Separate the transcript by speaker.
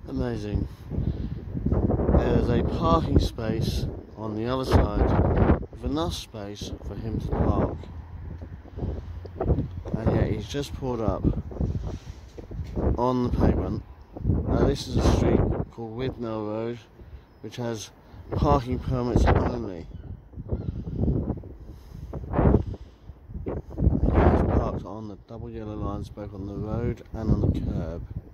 Speaker 1: Amazing. There's a parking space on the other side with enough space for him to park. And yet he's just pulled up on the pavement. Now this is a street called Widnell Road, which has parking permits only. And he is parked on the double yellow lines both on the road and on the curb.